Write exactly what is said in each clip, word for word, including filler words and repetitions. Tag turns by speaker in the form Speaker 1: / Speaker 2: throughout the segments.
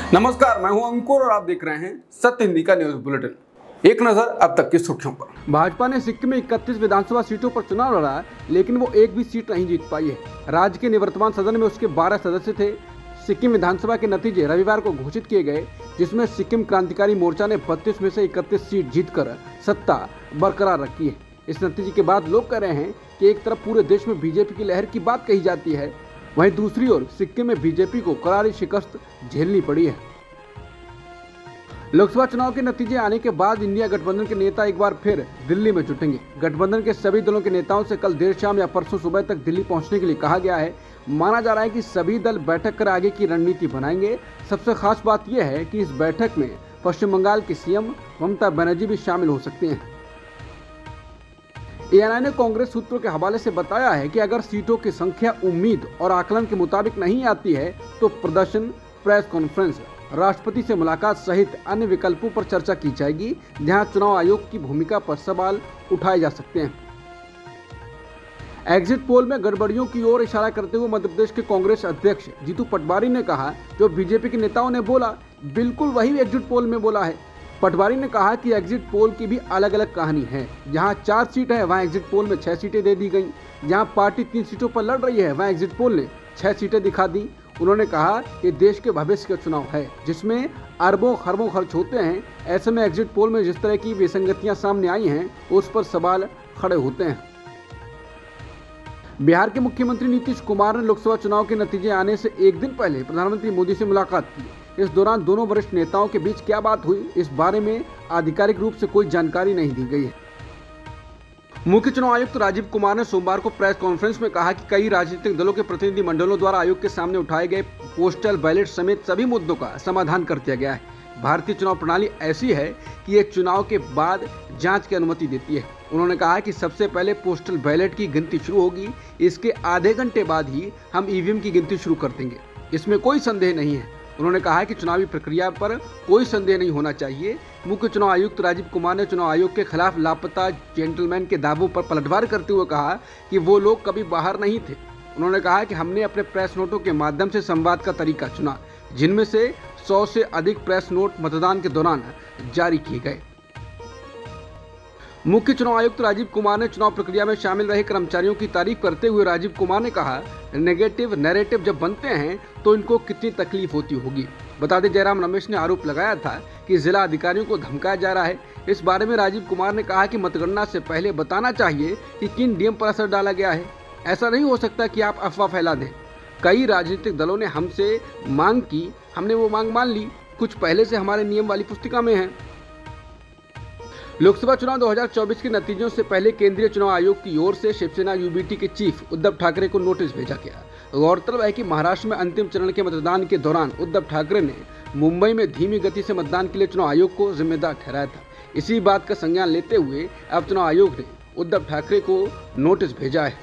Speaker 1: नमस्कार, मैं हूं अंकुर और आप देख रहे हैं सत्य हिंदी का न्यूज बुलेटिन। एक नजर अब तक की सुर्खियों पर। भाजपा ने सिक्किम में इकतीस विधानसभा सीटों पर चुनाव लड़ा है, लेकिन वो एक भी सीट नहीं जीत पाई है। राज्य के निवर्तमान सदन में उसके बारह सदस्य थे। सिक्किम विधानसभा के नतीजे रविवार को घोषित किए गए, जिसमें सिक्किम क्रांतिकारी मोर्चा ने बत्तीस में से इकतीस सीट जीतकर सत्ता बरकरार रखी है। इस नतीजे के बाद लोग कह रहे हैं कि एक तरफ पूरे देश में बीजेपी की लहर की बात कही जाती है, वहीं दूसरी ओर सिक्किम में बीजेपी को करारी शिकस्त झेलनी पड़ी है। लोकसभा चुनाव के नतीजे आने के बाद इंडिया गठबंधन के नेता एक बार फिर दिल्ली में जुटेंगे। गठबंधन के सभी दलों के नेताओं से कल देर शाम या परसों सुबह तक दिल्ली पहुंचने के लिए कहा गया है। माना जा रहा है कि सभी दल बैठक कर आगे की रणनीति बनाएंगे। सबसे खास बात यह है कि इस बैठक में पश्चिम बंगाल की सीएम ममता बनर्जी भी शामिल हो सकते हैं। ए एन आई ने कांग्रेस सूत्रों के हवाले से बताया है कि अगर सीटों की संख्या उम्मीद और आकलन के मुताबिक नहीं आती है तो प्रदर्शन, प्रेस कॉन्फ्रेंस, राष्ट्रपति से मुलाकात सहित अन्य विकल्पों पर चर्चा की जाएगी, जहां चुनाव आयोग की भूमिका पर सवाल उठाए जा सकते हैं। एग्जिट पोल में गड़बड़ियों की ओर इशारा करते हुए मध्य प्रदेश के कांग्रेस अध्यक्ष जीतू पटवारी ने कहा, जो बीजेपी के नेताओं ने बोला बिल्कुल वही एग्जिट पोल में बोला है। पटवारी ने कहा कि एग्जिट पोल की भी अलग अलग कहानी है। जहां चार सीट है वहां एग्जिट पोल में छह सीटें दे दी गई। जहां पार्टी तीन सीटों पर लड़ रही है वहां एग्जिट पोल ने छह सीटें दिखा दी। उन्होंने कहा कि देश के भविष्य का चुनाव है, जिसमें अरबों खरबों खर्च होते हैं। ऐसे में एग्जिट पोल में जिस तरह की विसंगतियां सामने आई हैं, उस पर सवाल खड़े होते हैं। बिहार के मुख्यमंत्री नीतीश कुमार ने लोकसभा चुनाव के नतीजे आने से एक दिन पहले प्रधानमंत्री मोदी से मुलाकात की। इस दौरान दोनों वरिष्ठ नेताओं के बीच क्या बात हुई, इस बारे में आधिकारिक रूप से कोई जानकारी नहीं दी गई है। मुख्य चुनाव आयुक्त राजीव कुमार ने सोमवार को प्रेस कॉन्फ्रेंस में कहा कि कई राजनीतिक दलों के प्रतिनिधि मंडलों द्वारा आयोग के सामने उठाए गए पोस्टल बैलेट समेत सभी मुद्दों का समाधान कर दिया गया है। भारतीय चुनाव प्रणाली ऐसी है कि ये चुनाव के बाद जांच की अनुमति देती है। उन्होंने कहा कि सबसे पहले पोस्टल बैलेट की गिनती शुरू होगी, इसके आधे घंटे बाद ही हम ई वी एम की गिनती शुरू कर देंगे, इसमें कोई संदेह नहीं है। उन्होंने कहा कि चुनावी प्रक्रिया पर कोई संदेह नहीं होना चाहिए। मुख्य चुनाव आयुक्त राजीव कुमार ने चुनाव आयोग के खिलाफ लापता जेंटलमैन के दावों पर पलटवार करते हुए कहा कि वो लोग कभी बाहर नहीं थे। उन्होंने कहा कि हमने अपने प्रेस नोटों के माध्यम से संवाद का तरीका चुना, जिनमें से सौ से अधिक प्रेस नोट मतदान के दौरान जारी किए गए। मुख्य चुनाव आयुक्त राजीव कुमार ने चुनाव प्रक्रिया में शामिल रहे कर्मचारियों की तारीफ करते हुए राजीव कुमार ने कहा, नेगेटिव नैरेटिव जब बनते हैं तो इनको कितनी तकलीफ होती होगी। बता दें, जयराम रमेश ने आरोप लगाया था कि जिला अधिकारियों को धमकाया जा रहा है। इस बारे में राजीव कुमार ने कहा कि मतगणना से पहले बताना चाहिए कि किन डी एम पर असर डाला गया है। ऐसा नहीं हो सकता कि आप अफवाह फैला दें। कई राजनीतिक दलों ने हमसे मांग की, हमने वो मांग मान ली, कुछ पहले से हमारे नियम वाली पुस्तिका में है। लोकसभा चुनाव दो हज़ार चौबीस के नतीजों से पहले केंद्रीय चुनाव आयोग की ओर से शिवसेना यू बी टी के चीफ उद्धव ठाकरे को नोटिस भेजा गया। गौरतलब है कि महाराष्ट्र में अंतिम चरण के मतदान के दौरान उद्धव ठाकरे ने मुंबई में धीमी गति से मतदान के लिए चुनाव आयोग को जिम्मेदार ठहराया था। इसी बात का संज्ञान लेते हुए अब चुनाव आयोग ने उद्धव ठाकरे को नोटिस भेजा है।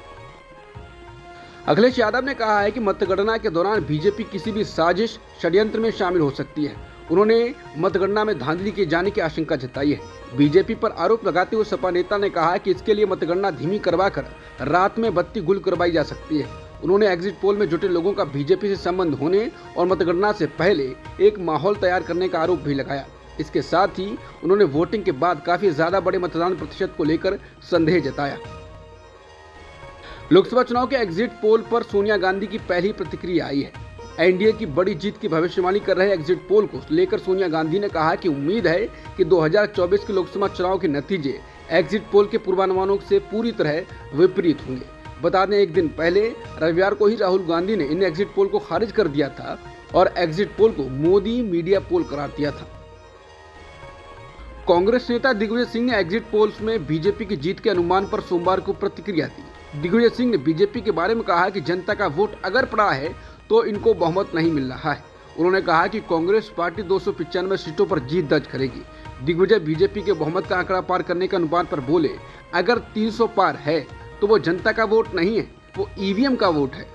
Speaker 1: अखिलेश यादव ने कहा है कि मतगणना के दौरान बीजेपी किसी भी साजिश षड्यंत्र में शामिल हो सकती है। उन्होंने मतगणना में धांधली किए जाने की आशंका जताई है। बीजेपी पर आरोप लगाते हुए सपा नेता ने कहा कि इसके लिए मतगणना धीमी करवाकर रात में बत्ती गुल करवाई जा सकती है। उन्होंने एग्जिट पोल में जुटे लोगों का बीजेपी से संबंध होने और मतगणना से पहले एक माहौल तैयार करने का आरोप भी लगाया। इसके साथ ही उन्होंने वोटिंग के बाद काफी ज्यादा बड़े मतदान प्रतिशत को लेकर संदेह जताया। लोकसभा चुनाव के एग्जिट पोल पर सोनिया गांधी की पहली प्रतिक्रिया आई है। एन डी ए की बड़ी जीत की भविष्यवाणी कर रहे एग्जिट पोल को लेकर सोनिया गांधी ने कहा कि उम्मीद है कि दो हज़ार चौबीस के लोकसभा चुनाव के नतीजे एग्जिट पोल के पूर्वानुमानों से पूरी तरह विपरीत होंगे। बता दें, एक दिन पहले रविवार को ही राहुल गांधी ने इन एग्जिट पोल को खारिज कर दिया था और एग्जिट पोल को मोदी मीडिया पोल करार दिया था। कांग्रेस नेता दिग्विजय सिंह ने एग्जिट पोल्स में बीजेपी की जीत के अनुमान पर सोमवार को प्रतिक्रिया दी। दिग्विजय सिंह ने बीजेपी के बारे में कहा कि जनता का वोट अगर पड़ा है तो इनको बहुमत नहीं मिल रहा है। उन्होंने कहा कि कांग्रेस पार्टी दो सौ पिचानवे सीटों पर जीत दर्ज करेगी। दिग्विजय बीजेपी के बहुमत का आंकड़ा पार करने के अनुमान पर बोले, अगर तीन सौ पार है तो वो जनता का वोट नहीं है, वो ई वी एम का वोट है।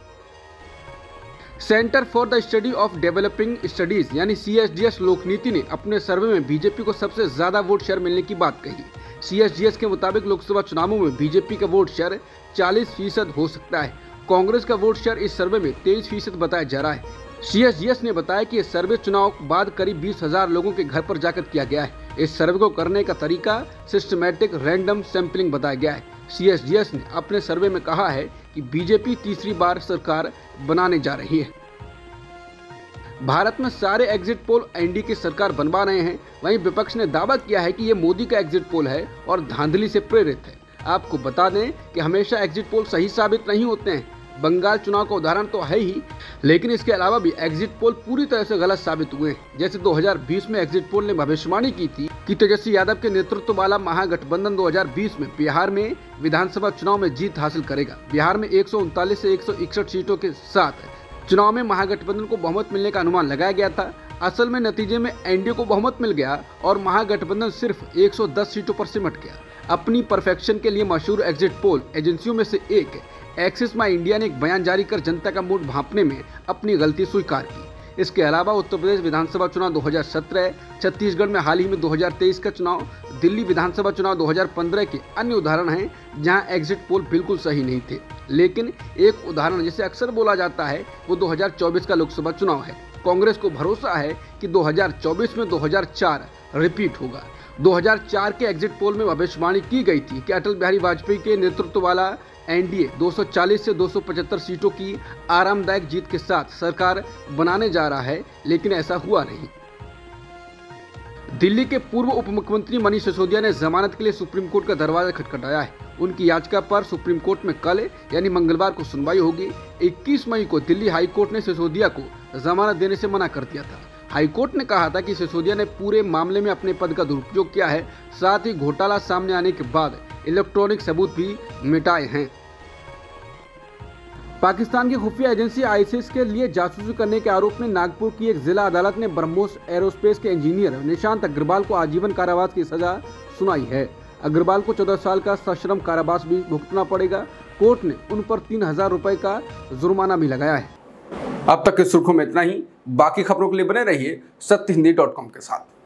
Speaker 1: Centre for the study of developing studies यानी C S D S Lokniti ने अपने सर्वे में बीजेपी को सबसे ज्यादा वोट शेयर मिलने की बात कही। सी एस डी एस के मुताबिक लोकसभा चुनावों में बीजेपी का वोट शेयर चालीस फीसद हो सकता है। कांग्रेस का वोट शेयर इस सर्वे में तेईस फीसद बताया जा रहा है। सीएसजीएस ने बताया कि इस सर्वे चुनाव बाद करीब बीस हजार लोगों के घर पर जाकर किया गया है। इस सर्वे को करने का तरीका सिस्टमैटिक रैंडम सैंपलिंग बताया गया है। सीएसजीएस ने अपने सर्वे में कहा है कि बीजेपी तीसरी बार सरकार बनाने जा रही है। भारत में सारे एग्जिट पोल एनडीए की सरकार बनवा रहे हैं। वहीं विपक्ष ने दावा किया है कि ये मोदी का एग्जिट पोल है और धांधली से प्रेरित है। आपको बता दें कि हमेशा एग्जिट पोल सही साबित नहीं होते हैं। बंगाल चुनाव का उदाहरण तो है ही, लेकिन इसके अलावा भी एग्जिट पोल पूरी तरह से गलत साबित हुए हैं। जैसे दो हज़ार बीस में एग्जिट पोल ने भविष्यवाणी की थी कि तेजस्वी यादव के नेतृत्व वाला महागठबंधन दो हज़ार बीस में बिहार में विधानसभा चुनाव में जीत हासिल करेगा। बिहार में एक सौ उनतालीस से एक सौ इकसठ सीटों के साथ चुनाव में महागठबंधन को बहुमत मिलने का अनुमान लगाया गया था। असल में नतीजे में एनडीए को बहुमत मिल गया और महागठबंधन सिर्फ एक सौ दस सीटों पर सिमट गया। अपनी परफेक्शन के लिए मशहूर एग्जिट पोल एजेंसियों में से एक एक्सिस माई इंडिया ने एक बयान जारी कर जनता का मूड भांपने में अपनी गलती स्वीकार की। इसके अलावा उत्तर प्रदेश विधानसभा चुनाव दो हज़ार सत्रह, छत्तीसगढ़ में हाल ही में दो हज़ार तेईस का चुनाव, दिल्ली विधानसभा चुनाव दो हज़ार पंद्रह के अन्य उदाहरण हैं जहां एग्जिट पोल बिल्कुल सही नहीं थे। लेकिन एक उदाहरण जिसे अक्सर बोला जाता है वो दो हज़ार चौबीस का लोकसभा चुनाव है। कांग्रेस को भरोसा है कि दो हज़ार चौबीस में दो हज़ार चार रिपीट होगा। दो हज़ार चार के एग्जिट पोल में भविष्यवाणी की गई थी कि अटल बिहारी वाजपेयी के नेतृत्व वाला एनडीए दो सौ चालीस से दो सौ पचहत्तर सीटों की आरामदायक जीत के साथ सरकार बनाने जा रहा है, लेकिन ऐसा हुआ नहीं। दिल्ली के पूर्व उप मुख्यमंत्री मनीष सिसोदिया ने जमानत के लिए सुप्रीम कोर्ट का दरवाजा खटखटाया है। उनकी याचिका पर सुप्रीम कोर्ट में कल यानी मंगलवार को सुनवाई होगी। इक्कीस मई को दिल्ली हाई कोर्ट ने सिसोदिया को जमानत देने से मना कर दिया था। हाई कोर्ट ने कहा था कि सिसोदिया ने पूरे मामले में अपने पद का दुरुपयोग किया है, साथ ही घोटाला सामने आने के बाद इलेक्ट्रॉनिक सबूत भी मिटाए हैं। पाकिस्तान की खुफिया एजेंसी आईएसआई के लिए जासूसी करने के आरोप में नागपुर की एक जिला अदालत ने ब्रह्मोस एरोस्पेस के इंजीनियर निशांत अग्रवाल को आजीवन कारावास की सजा सुनाई है। अग्रवाल को चौदह साल का सश्रम कारावास भी भुगतना पड़ेगा। कोर्ट ने उन पर तीन हजार रुपए का जुर्माना भी लगाया है। अब तक की सुर्खियों में इतना ही। बाकी खबरों के लिए बने रहिए सत्य हिंदी डॉट कॉम के साथ।